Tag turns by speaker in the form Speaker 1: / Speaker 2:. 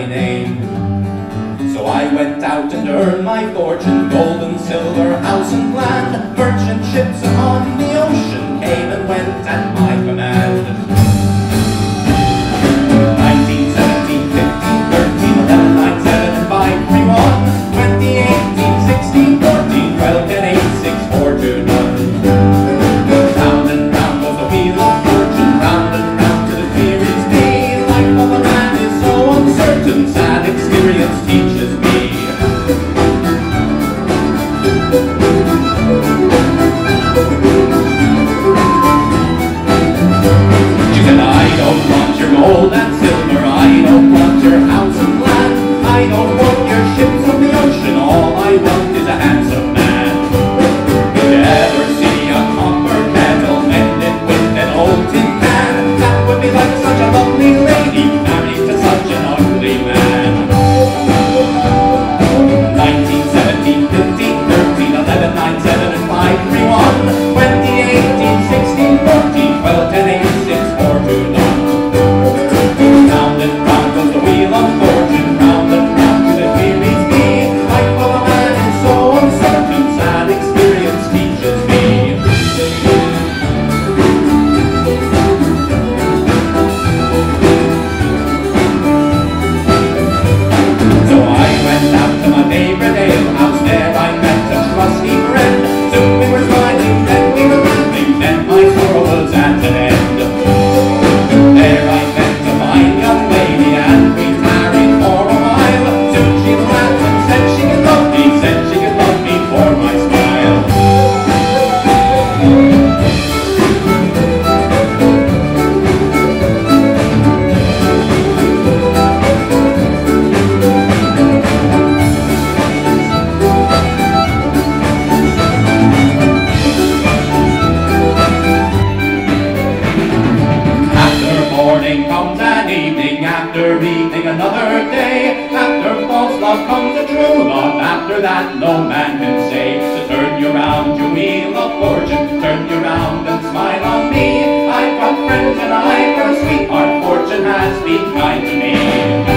Speaker 1: name. So I went out and earned my fortune, gold and silver, house and land. Merchant ships on the ocean came and went at my command. 19, 17, 15, 13, 11, 9, 7, and 5, 3, 1, 20, 18, 16, 14, 12, 10, 8, 6, 4, 2, 1. Round and round goes the wheel of fortune, round and round to the theories be. Life of a man is so uncertain, sad experience teaches me. She said, I don't want your gold and silver, I don't want your house and land, I don't want your ships on the ocean, all I want is a handsome man. Did you ever see a copper kettle mended with an old tin can? That would be like such a lovely lady married to such an ugly man. 19, 17, 15, 13, 11, 9, 7, and 5, 3, 1, 20, 18, 16, 14, 12, 10, 8, 6, 4, 2, 1. Round and round goes the wheel of fortune, round and round to the theories be. Life of a man is so uncertain, sad experience teaches me. So I went out to my neighbour's alehouse, there I met a trusty friend. Soon we were smiling, then we were laughing, then my sorrow was at an end. There I met a fine young lady, and we married for a while. Soon she laughed and said she could love me, said she could love me for my smile. After morning comes an evening, after evening another day. After false love comes a true love, after that no man can say. So turn you round, you wheel of fortune, turn you round and smile on me. I've got friends and I've got a sweetheart, fortune has been kind to me.